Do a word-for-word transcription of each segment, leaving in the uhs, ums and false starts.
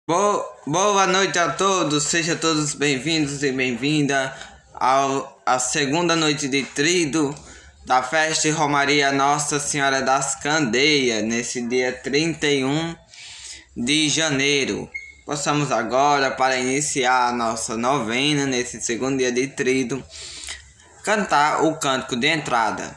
Bo boa noite a todos, sejam todos bem-vindos e bem-vinda à segunda noite de Tríduo da festa e Romaria Nossa Senhora das Candeias, nesse dia trinta e um de janeiro. Possamos agora, para iniciar a nossa novena, nesse segundo dia de Tríduo, cantar o cântico de entrada.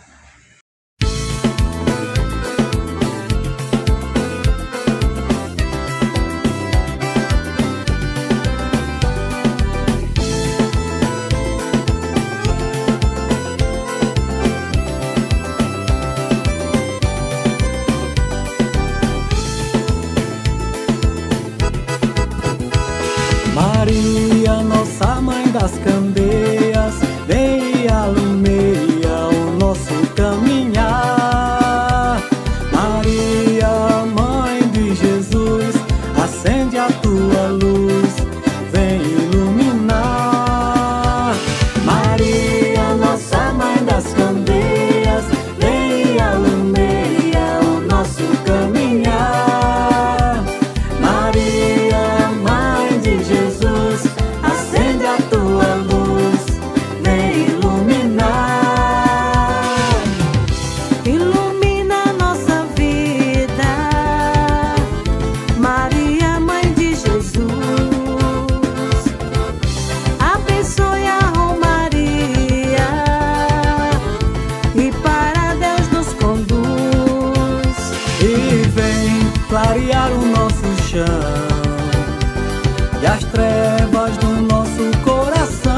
Maria, nossa mãe das candeias, vem e alumeia o nosso caminhar. Maria, mãe de Jesus, acende a tua luz, vem iluminar. Maria, nossa mãe das candeias, vem e alumeia o nosso caminhar. Maria, mãe de Jesus, acende a tua luz, vem iluminar. Ilumina nossa vida, Maria, mãe de Jesus. Abençoe a Romaria e para Deus nos conduz. E vem clarear o nosso chão e as trevas do nosso coração.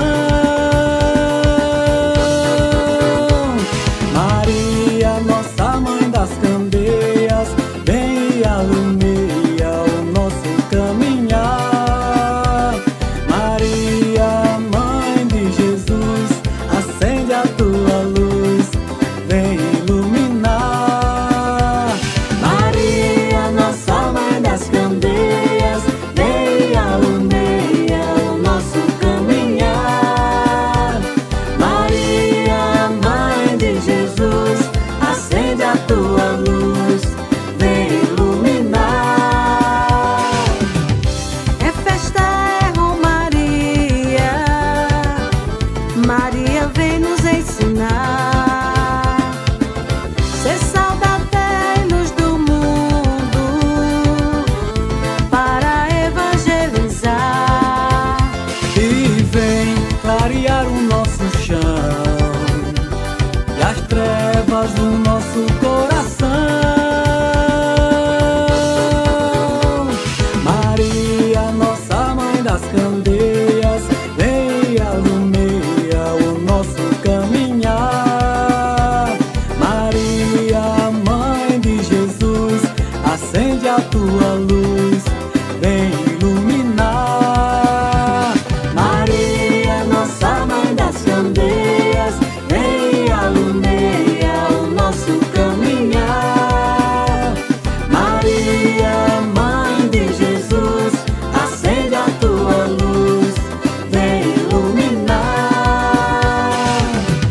Maria, nossa mãe das candeias, vem e alumeia o nosso caminhar. Maria, mãe de Jesus, acende a tua luz, vem iluminar. Maria, nossa mãe das candeias, vem e alumeia o nosso caminhar. Maria, mãe de Jesus, acende a tua luz, vem iluminar. É festa, é Romaria, Maria vem nos ensinar. Ser sal da terra e luz do mundo, para evangelizar. E vem clarear o nosso chão e as trevas do nosso coração. Maria, nossa mãe das candeias, vem e alumeia o nosso caminhar. Maria, mãe de Jesus, acende a tua luz, vem iluminar. Maria, nossa mãe das candeias, vem e alumeia o nosso caminhar. Maria, mãe de Jesus, acende a tua luz, vem iluminar.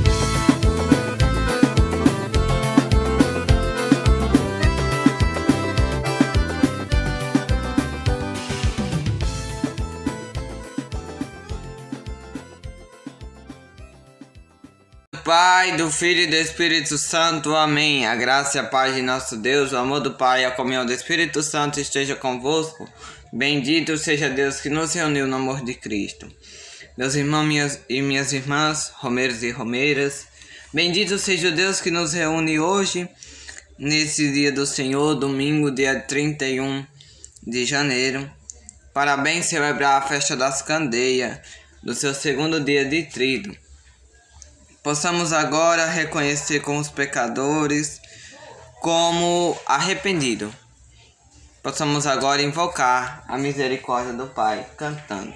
Pai, do Filho e do Espírito Santo. Amém. A graça e a paz de nosso Deus, o amor do Pai e a comunhão do Espírito Santo esteja convosco. Bendito seja Deus que nos reuniu no amor de Cristo. Meus irmãos minhas, e minhas irmãs, romeiros e romeiras, bendito seja o Deus que nos reúne hoje, nesse dia do Senhor, domingo, dia trinta e um de janeiro, para bem celebrar a festa das Candeias, do seu segundo dia de Tríduo. Possamos agora reconhecer com os pecadores como arrependido. Possamos agora invocar a misericórdia do Pai, cantando.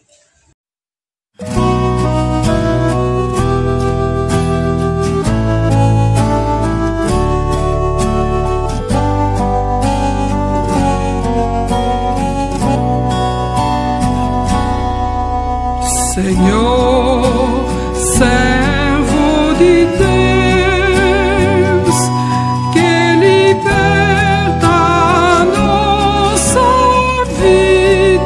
Senhor, servo de Deus, que liberta nossa vida.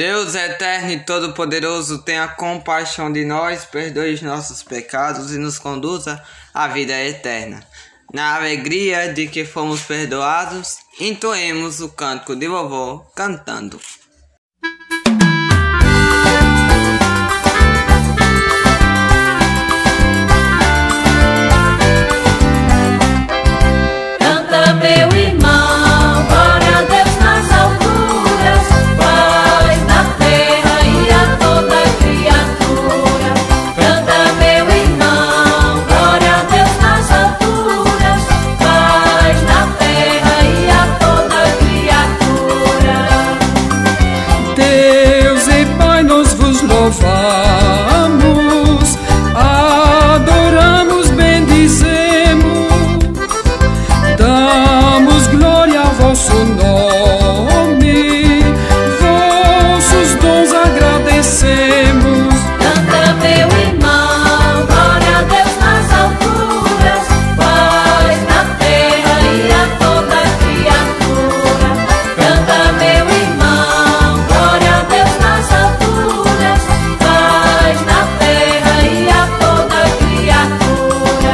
Deus eterno e todo-poderoso, tenha compaixão de nós, perdoe os nossos pecados e nos conduza à vida eterna. Na alegria de que fomos perdoados, entoemos o cântico de vovó cantando. Canta, meu irmão, glória a Deus nas alturas, paz na terra e a toda criatura. Canta, meu irmão, glória a Deus nas alturas, paz na terra e a toda criatura. Deus e Pai, nós vos louvamos, adoramos, bendizemos, damos glória ao vosso nome, vossos dons agradecemos. Canta, meu irmão, glória a Deus nas alturas, paz na terra e a toda criatura. Canta, meu irmão, glória a Deus nas alturas, paz na terra e a toda criatura.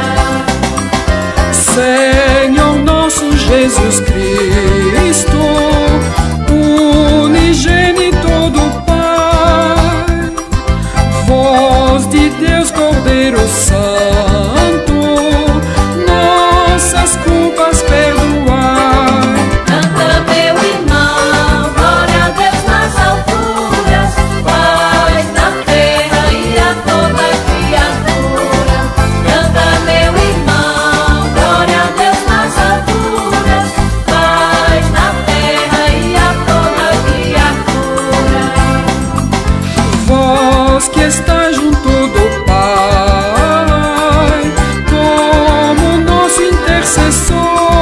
Senhor nosso Jesus Cristo, unigênito do Pai, voz de Deus Cordeiro Santo, nossas culpas perdoai. Canta, meu irmão, glória a Deus nas alturas, paz na terra e a toda criatura. Canta, meu irmão, glória a Deus nas alturas, paz na terra e a toda criatura. Vós que estáis junto do Pai, como nosso intercessor,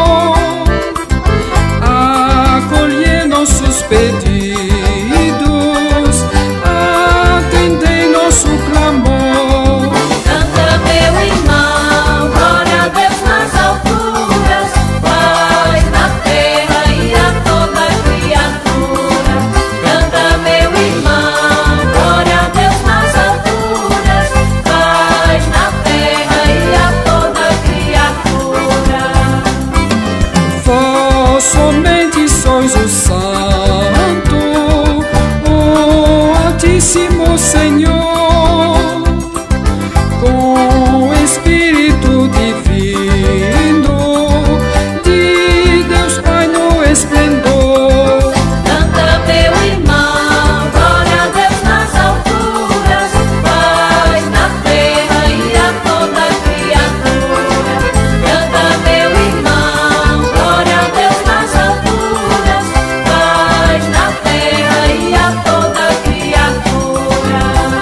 acolhei nossos pedidos, atendei nosso clamor. Canta, meu irmão, glória a Deus nas alturas, paz na terra e a toda criatura. Canta, meu irmão, glória a Deus nas alturas, paz na terra e a toda criatura. Vós somente sois o Santo, o Altíssimo Senhor, com o Espírito Divino de Deus Pai no esplendor. Canta, meu irmão, glória a Deus nas alturas, paz na terra e a toda criatura. Canta, meu irmão, glória a Deus nas alturas, paz na terra e a toda criatura.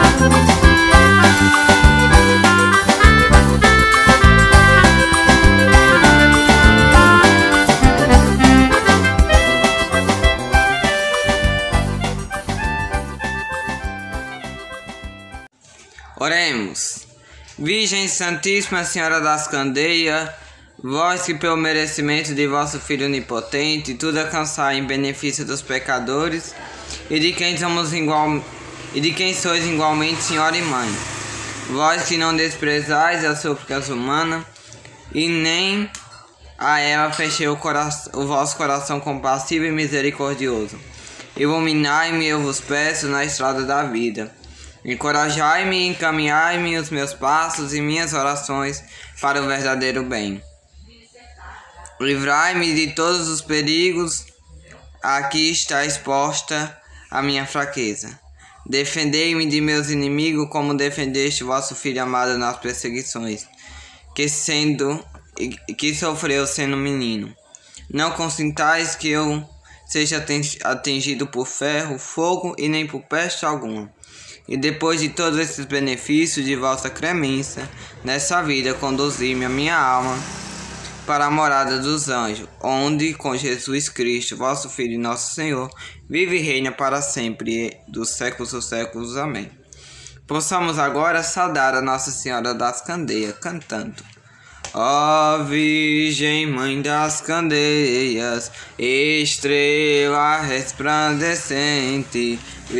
Oremos. Virgem Santíssima Senhora das Candeias, vós que pelo merecimento de vosso Filho onipotente tudo alcançai em benefício dos pecadores e de quem somos igual e de quem sois igualmente Senhora e Mãe, vós que não desprezais as súplicas humanas e nem a ela fechei o, coração, o vosso coração compassivo e misericordioso, iluminai-me, eu vos peço, na estrada da vida. Encorajai-me e encaminhai-me os meus passos e minhas orações para o verdadeiro bem. Livrai-me de todos os perigos, aqui está exposta a minha fraqueza. Defendei-me de meus inimigos como defendeste vosso Filho amado nas perseguições, que, sendo, que sofreu sendo menino. Não consintais que eu seja atingido por ferro, fogo e nem por peste alguma. E depois de todos esses benefícios de vossa clemência, nessa vida conduzi-me a minha alma para a morada dos anjos, onde com Jesus Cristo, vosso Filho e nosso Senhor, vive e reina para sempre, dos séculos dos séculos. Amém. Possamos agora saudar a Nossa Senhora das Candeias, cantando: Ó Virgem, Mãe das Candeias, estrela resplandecente,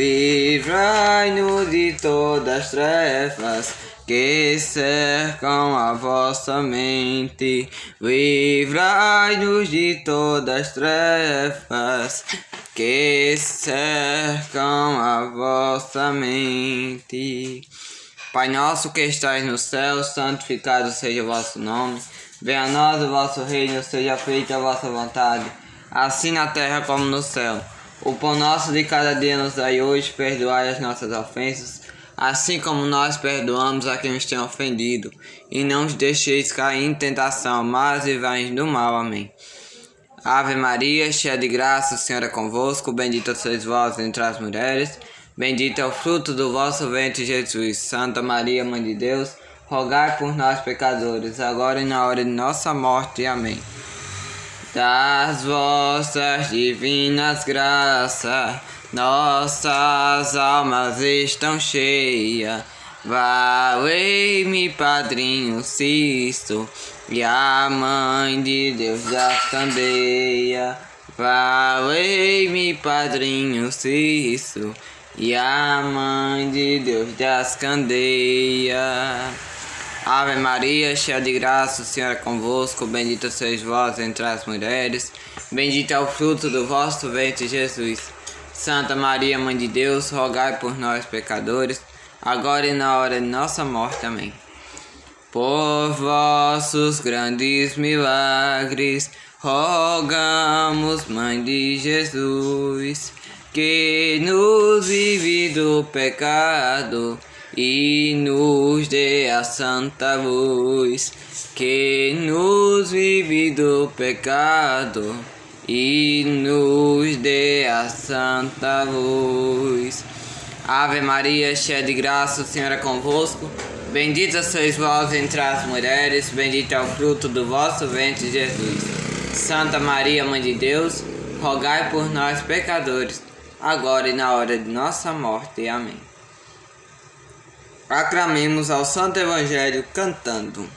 livrai-nos de todas as trevas que cercam a vossa mente. Livrai-nos de todas as trevas que cercam a vossa mente. Pai nosso que estais no céu, santificado seja o vosso nome. Venha a nós o vosso reino, seja feita a vossa vontade, assim na terra como no céu. O pão nosso de cada dia nos dai hoje, perdoai as nossas ofensas, assim como nós perdoamos a quem nos tem ofendido. E não nos deixeis cair em tentação, mas livrai-nos do mal. Amém. Ave Maria, cheia de graça, o Senhor é convosco. Bendita sois vós entre as mulheres, bendito é o fruto do vosso ventre, Jesus. Santa Maria, Mãe de Deus, rogai por nós, pecadores, agora e na hora de nossa morte. Amém. Das vossas divinas graças, nossas almas estão cheias. Valei-me, Padrinho Sisto, e a Mãe de Deus das Candeias. Valei-me, Padrinho Sisto, e a Mãe de Deus das Candeias. Ave Maria, cheia de graça, o Senhor é convosco. Bendita sois vós entre as mulheres, bendito é o fruto do vosso ventre, Jesus. Santa Maria, Mãe de Deus, rogai por nós, pecadores, agora e na hora de nossa morte. Amém. Por vossos grandes milagres, rogamos, Mãe de Jesus, que nos livre do pecado e nos dê a santa luz. Que nos livre do pecado e nos dê a santa luz. Ave Maria, cheia de graça, o Senhor é convosco. Bendita sois vós entre as mulheres, bendito é o fruto do vosso ventre, Jesus. Santa Maria, Mãe de Deus, rogai por nós, pecadores, agora e na hora de nossa morte. Amém. Aclamemos ao Santo Evangelho cantando.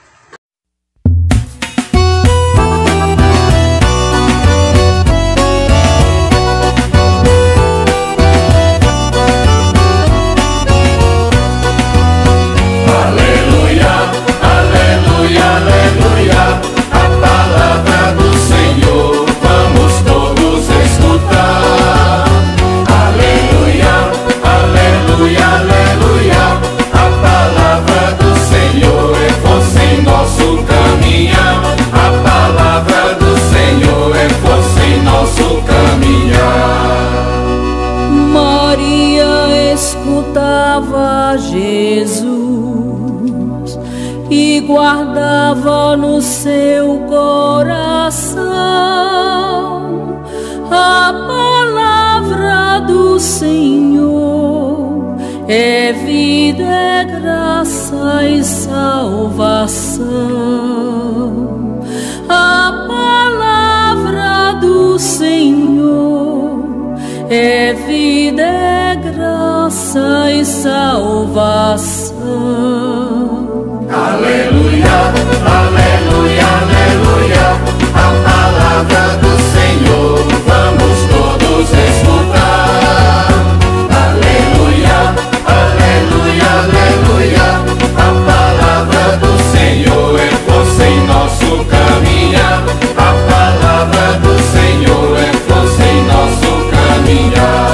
Jesus e guardava no seu coração a palavra do Senhor. É vida, é graça e salvação. A palavra do Senhor é vida, é graça e salvação. Aleluia, aleluia, aleluia. A palavra do Senhor vamos todos escutar. Aleluia, aleluia, aleluia. A palavra do Senhor é força em nosso caminhar. A palavra do Senhor é força em nosso caminhar.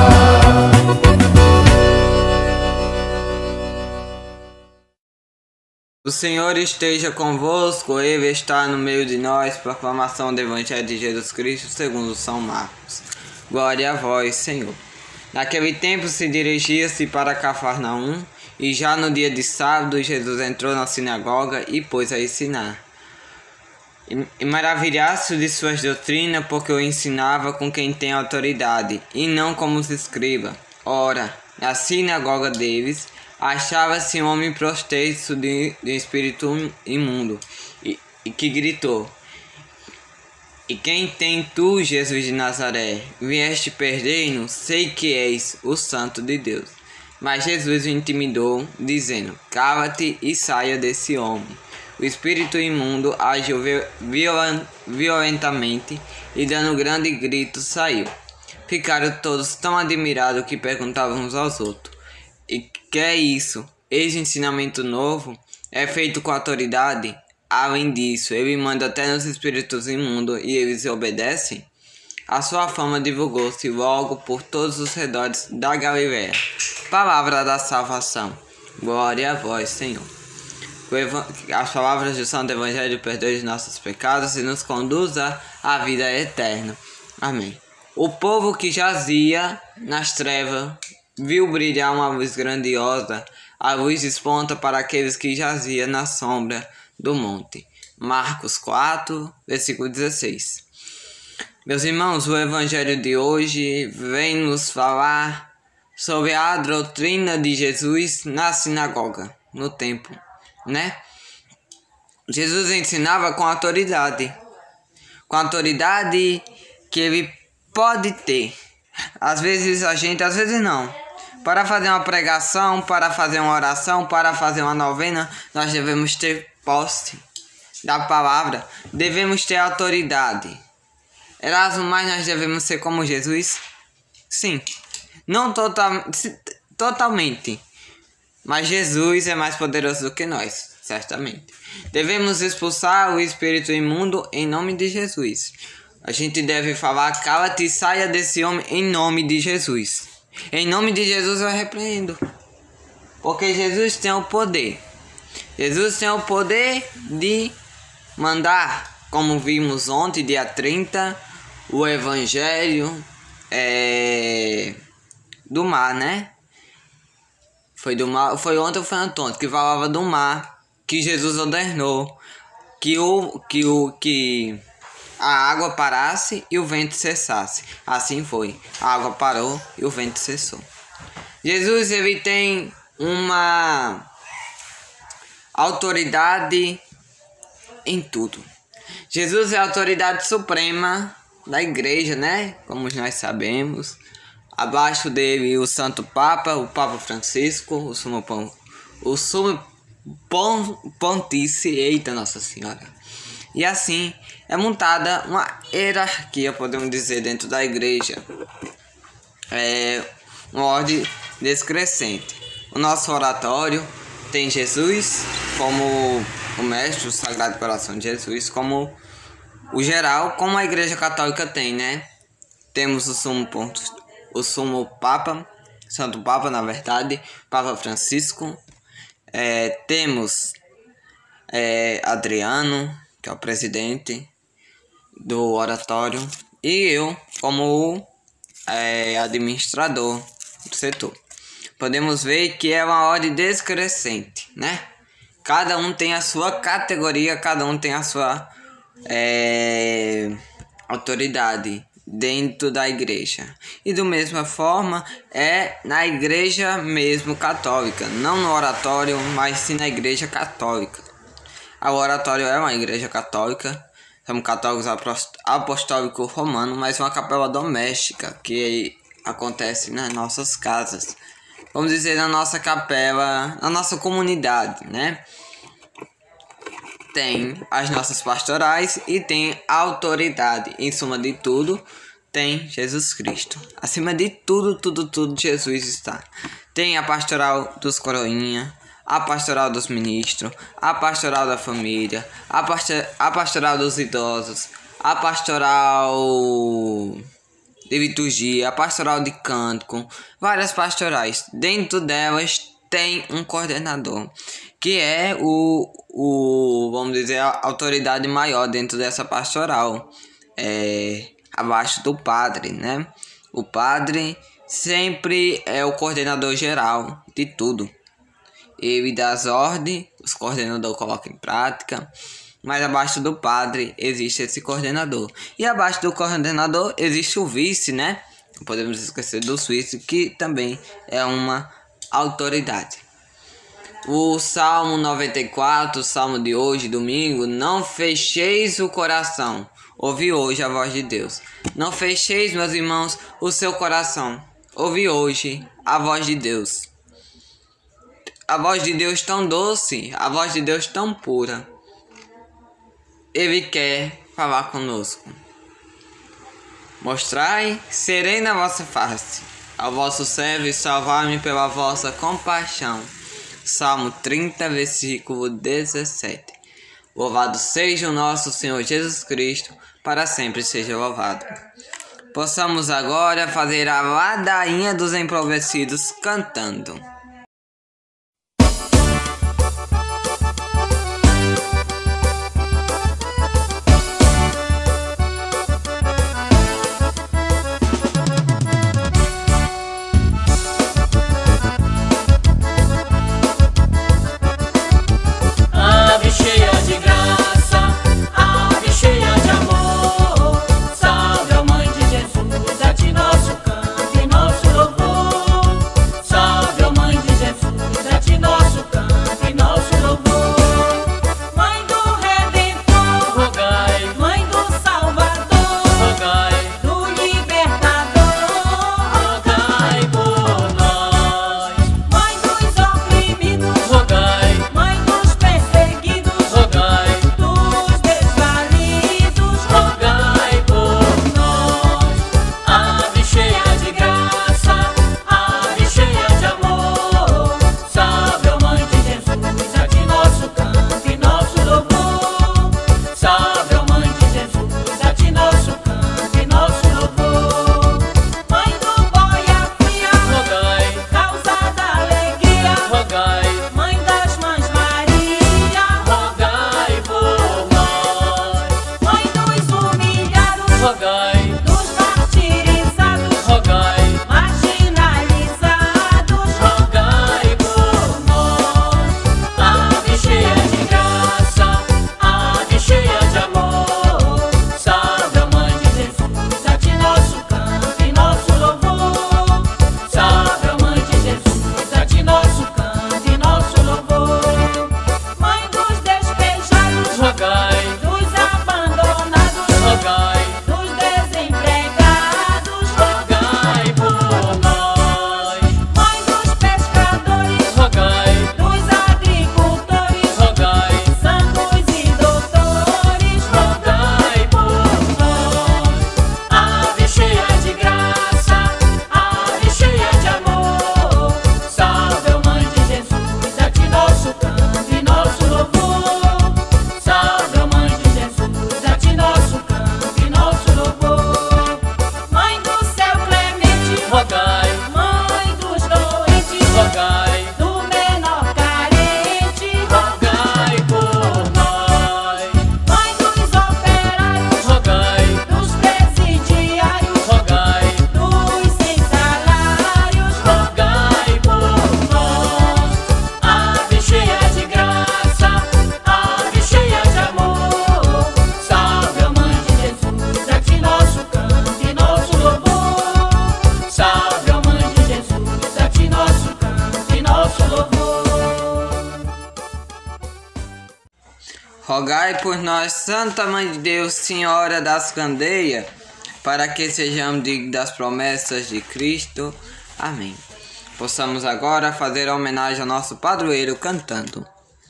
O Senhor esteja convosco, Ele está no meio de nós. Proclamação do Evangelho de Jesus Cristo segundo São Marcos. Glória a vós, Senhor. Naquele tempo se dirigia-se para Cafarnaum, e já no dia de sábado Jesus entrou na sinagoga e pôs a ensinar. E, e maravilhasse de suas doutrinas, porque o ensinava com quem tem autoridade, e não como os escribas. Ora, na sinagoga deles achava-se um homem prosteiro de, de espírito imundo, e, e que gritou: E quem tem tu, Jesus de Nazaré? Vieste perder-nos? Sei que és o Santo de Deus. Mas Jesus o intimidou, dizendo: Cala-te e saia desse homem. o espírito imundo agiu violan- violentamente e, dando um grande grito, saiu. Ficaram todos tão admirados que perguntavam uns aos outros: e que é isso? Esse ensinamento novo é feito com autoridade? Além disso, ele manda até nos espíritos imundos e eles obedecem? A sua fama divulgou-se logo por todos os redores da Galiléia. Palavra da salvação. Glória a vós, Senhor. As palavras do Santo Evangelho perdoem os nossos pecados e nos conduza à vida eterna. Amém. O povo que jazia nas trevas viu brilhar uma luz grandiosa. A luz desponta para aqueles que jaziam na sombra do monte. Marcos quatro, versículo dezesseis. Meus irmãos, o Evangelho de hoje vem nos falar sobre a doutrina de Jesus na sinagoga, no templo, né? Jesus ensinava com autoridade, com a autoridade que ele pode ter. Às vezes a gente, às vezes não. Para fazer uma pregação, para fazer uma oração, para fazer uma novena, nós devemos ter posse da palavra, devemos ter autoridade. Erasmo, mas nós devemos ser como Jesus? Sim. Não total, totalmente. Mas Jesus é mais poderoso do que nós, certamente. Devemos expulsar o espírito imundo em nome de Jesus. A gente deve falar: cala-te e saia desse homem em nome de Jesus. Em nome de Jesus eu repreendo. Porque Jesus tem o poder. Jesus tem o poder de mandar, como vimos ontem, dia trinta, o Evangelho é, do mar, né? Foi do mar, foi ontem ou foi ontem que falava do mar, que Jesus ordenou que o que o que a água parasse e o vento cessasse. Assim foi. A água parou e o vento cessou. Jesus, ele tem uma autoridade em tudo. Jesus é a autoridade suprema da igreja, né? Como nós sabemos. Abaixo dele o Santo Papa, o Papa Francisco, o Sumo, Pon, o Sumo Pon, Pontífice, eita Nossa Senhora. E assim é montada uma hierarquia, podemos dizer, dentro da igreja. É uma ordem descrescente. O nosso oratório tem Jesus como o mestre, o Sagrado Coração de Jesus, como o geral, como a igreja católica tem, né? Temos o sumo, ponto, o sumo Papa, Santo Papa, na verdade, Papa Francisco. É, temos é, Adriano, que é o presidente do oratório, e eu como é, administrador do setor. Podemos ver que é uma ordem descrescente, né? Cada um tem a sua categoria, cada um tem a sua é, autoridade dentro da igreja. E da mesma forma é na igreja mesmo católica, não no oratório, mas sim na igreja católica. O oratório é uma igreja católica, somos católicos apostólicos romanos, mas uma capela doméstica que acontece nas nossas casas. Vamos dizer, na nossa capela, na nossa comunidade, né? Tem as nossas pastorais e tem a autoridade. Em suma de tudo, tem Jesus Cristo. Acima de tudo, tudo, tudo, Jesus está. Tem a pastoral dos coroinha, a pastoral dos ministros, a pastoral da família, a, pastor, a pastoral dos idosos, a pastoral de liturgia, a pastoral de cântico, várias pastorais. Dentro delas tem um coordenador, que é o, o vamos dizer, a autoridade maior dentro dessa pastoral, é, abaixo do padre, né? O padre sempre é o coordenador geral de tudo. Ele dá as ordens, os coordenadores colocam em prática, mas abaixo do padre existe esse coordenador. E abaixo do coordenador existe o vice, né? Não podemos esquecer do vice, que também é uma autoridade. O Salmo noventa e quatro, o Salmo de hoje, domingo: não fecheis o coração. Ouvi hoje a voz de Deus. Não fecheis, meus irmãos, o seu coração. Ouvi hoje a voz de Deus. A voz de Deus tão doce, a voz de Deus tão pura. Ele quer falar conosco. Mostrai serena a vossa face ao vosso servo e salvar-me pela vossa compaixão. Salmo trinta, versículo dezessete. Louvado seja o nosso Senhor Jesus Cristo, para sempre seja louvado. Possamos agora fazer a ladainha dos emprovecidos cantando. Rogai por nós, Santa Mãe de Deus, Senhora das Candeias, para que sejamos dignos das promessas de Cristo. Amém. Possamos agora fazer a homenagem ao nosso padroeiro cantando.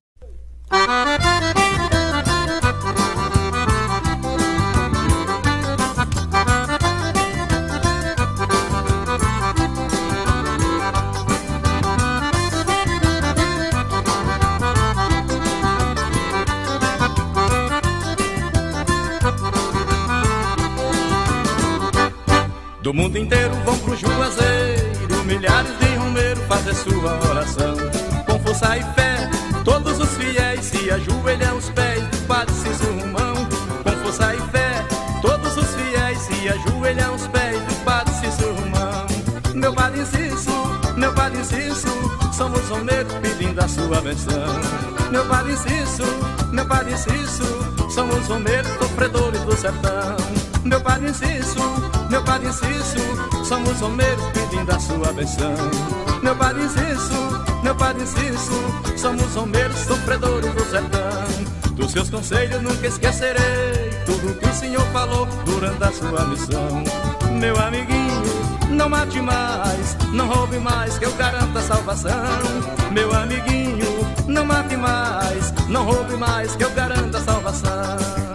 Do mundo inteiro vão pro Juazeiro milhares de romeiros fazer sua oração. Com força e fé, todos os fiéis se ajoelham aos pés do Padre Cícero Romão. Com força e fé, todos os fiéis se ajoelham aos pés do Padre Cícero Romão. Meu Padre Cícero, meu Padre Cícero, somos romeiros pedindo a sua benção. Meu Padre Cícero, meu Padre Cícero, somos romeiros sofredores do sertão. Meu Padre Cícero, meu Padre Cícero, somos romeiros pedindo a sua benção. Meu Padre Cícero, meu Padre Cícero, somos romeiros sofredores do sertão. Dos seus conselhos nunca esquecerei tudo que o Senhor falou durante a sua missão. Meu amiguinho, não mate mais, não roube mais, que eu garanto a salvação. Meu amiguinho, não mate mais, não roube mais, que eu garanto a salvação.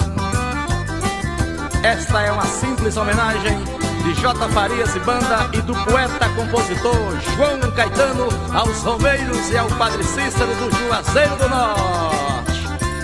Esta é uma simples homenagem de J. Farias e banda e do poeta-compositor João Caetano aos romeiros e ao Padre Cícero do Juazeiro do Norte.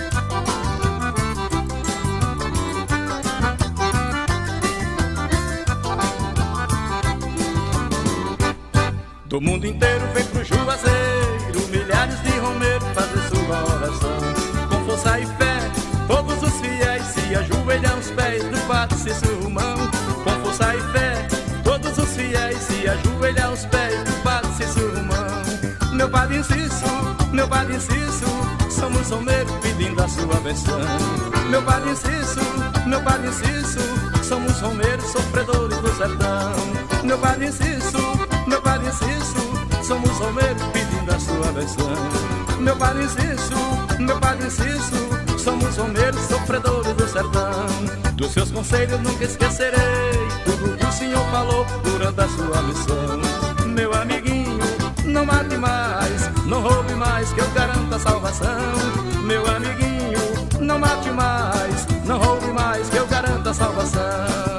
Do mundo inteiro vem pro Juazeiro milhares de romeiros fazer sua oração. Com força e fé, todos os fiéis se ajoelham aos pés do Padre Cícero Romão. Com força e fé, todos os fiéis se ajoelham aos pés do Padre Cícero Romão. Meu Padre Cícero, meu Padre Cícero, somos romeiros pedindo a sua benção. Meu Padre Cícero, meu Padre Cícero, somos romeiros sofredores do sertão. Meu Padre Cícero, meu Padre Cícero, somos romeiros pedindo a sua benção. Meu Padre Cícero, meu Padre Cícero, somos romeiros sofredores do sertão. Dos seus conselhos nunca esquecerei tudo que o Senhor falou durante a sua missão. Meu amiguinho, não mate mais, não roube mais, que eu garanto a salvação. Meu amiguinho, não mate mais, não roube mais, que eu garanto a salvação.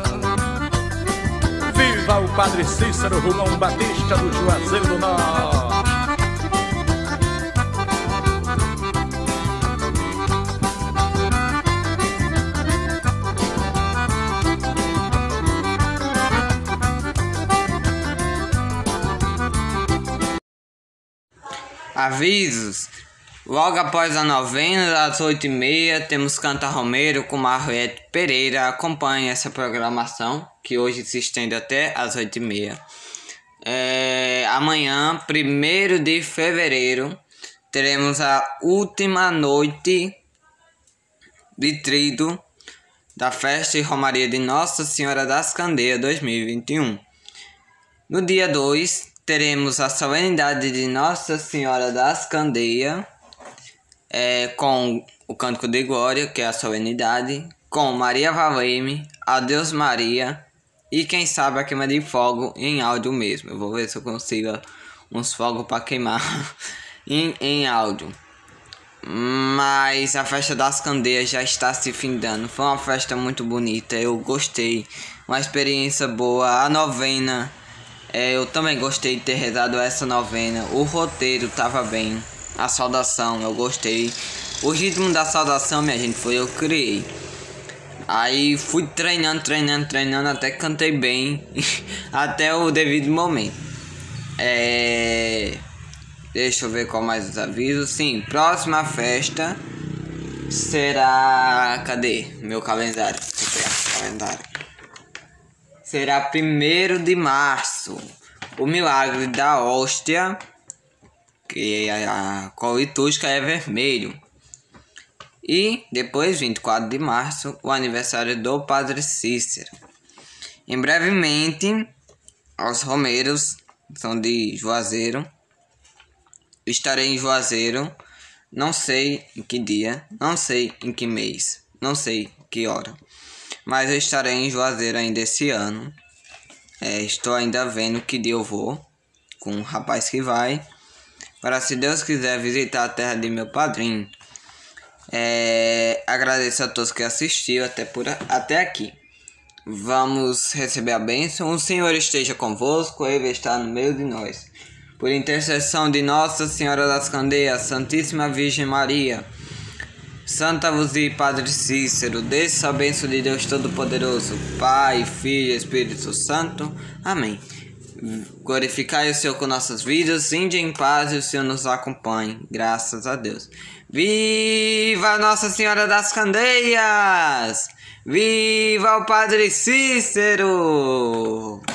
Viva o Padre Cícero Romão Batista do Juazeiro do Norte. Avisos: logo após a novena, às oito e meia, temos Canta Romeiro com Marrete Pereira. Acompanhe essa programação, que hoje se estende até às oito e meia. É, amanhã, primeiro de fevereiro, teremos a última noite de trido da Festa e Romaria de Nossa Senhora das Candeias dois mil e vinte e um. No dia dois, teremos a solenidade de Nossa Senhora das Candeias, é, com o Cântico de Glória, que é a solenidade, com Maria Valeme, Adeus Maria e quem sabe a queima de fogo em áudio mesmo. Eu vou ver se eu consigo uns fogos para queimar em, em áudio. Mas a Festa das Candeias já está se findando. Foi uma festa muito bonita, eu gostei, uma experiência boa. A novena, É, eu também gostei de ter rezado essa novena. O roteiro tava bem. A saudação, eu gostei. O ritmo da saudação, minha gente, foi eu que criei. Aí fui treinando, treinando, treinando, até que cantei bem. Até o devido momento. É... Deixa eu ver qual mais os avisos. Sim, próxima festa será... Cadê meu calendário? Deixa eu pegar esse calendário. Será primeiro de março, o milagre da hóstia, que a cor litúrgica é vermelho. E depois, vinte e quatro de março, o aniversário do Padre Cícero. Em brevemente, aos romeiros, são de Juazeiro, estarei em Juazeiro, não sei em que dia, não sei em que mês, não sei que hora. Mas eu estarei em Juazeiro ainda esse ano. É, estou ainda vendo que dia eu vou com um rapaz que vai, para, se Deus quiser, visitar a terra de meu padrinho. É, agradeço a todos que assistiram até, por, até aqui. Vamos receber a bênção. O Senhor esteja convosco, Ele está no meio de nós. Por intercessão de Nossa Senhora das Candeias, Santíssima Virgem Maria, Santa Luzia e Padre Cícero, desça a bênção de Deus Todo-Poderoso, Pai, Filho e Espírito Santo. Amém. Glorificai o Senhor com nossas vidas, inde em paz e o Senhor nos acompanhe. Graças a Deus. Viva Nossa Senhora das Candeias! Viva o Padre Cícero!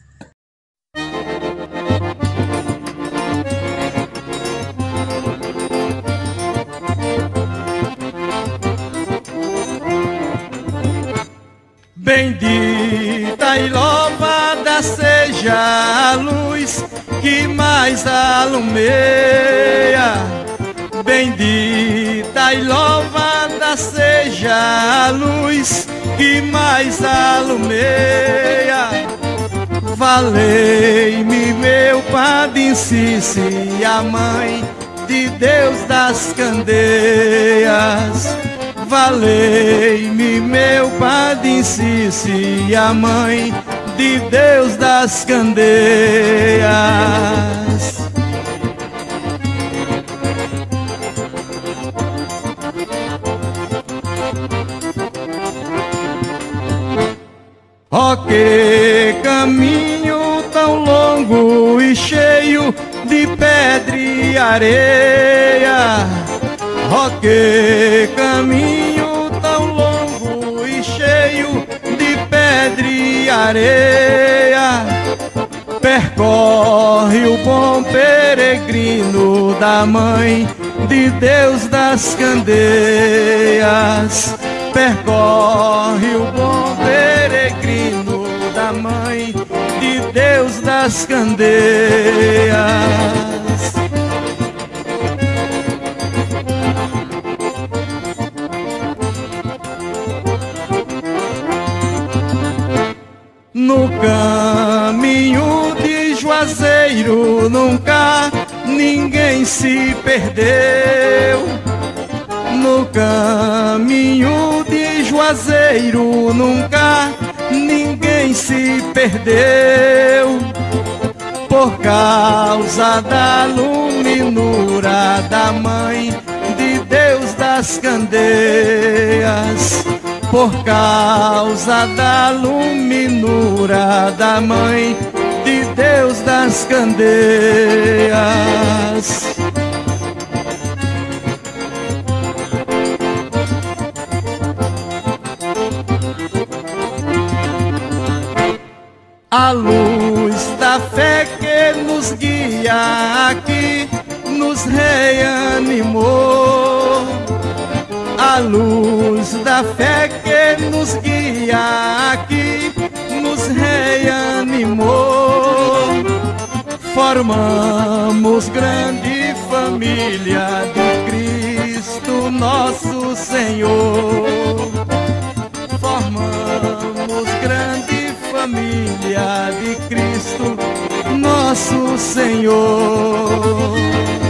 Bendita e louvada seja a luz que mais alumeia. Bendita e louvada seja a luz que mais alumeia. Valei-me meu Padre Cícero e a mãe de Deus das candeias. Valei-me, meu Padre Incice, a mãe de Deus das candeias. Oh, que caminho tão longo e cheio de pedra e areia. Oh, que caminho tão longo e cheio de pedra e areia. Percorre o bom peregrino da mãe de Deus das candeias. Percorre o bom peregrino da mãe de Deus das candeias. No caminho de Juazeiro nunca ninguém se perdeu. No caminho de Juazeiro nunca ninguém se perdeu. Por causa da luminura da mãe de Deus das candeias. Por causa da luminura da mãe de Deus das candeias. A luz da fé que nos guia aqui nos reanimou. A luz da fé que nos guia aqui nos reanimou. Formamos grande família de Cristo nosso Senhor. Formamos grande família de Cristo nosso Senhor.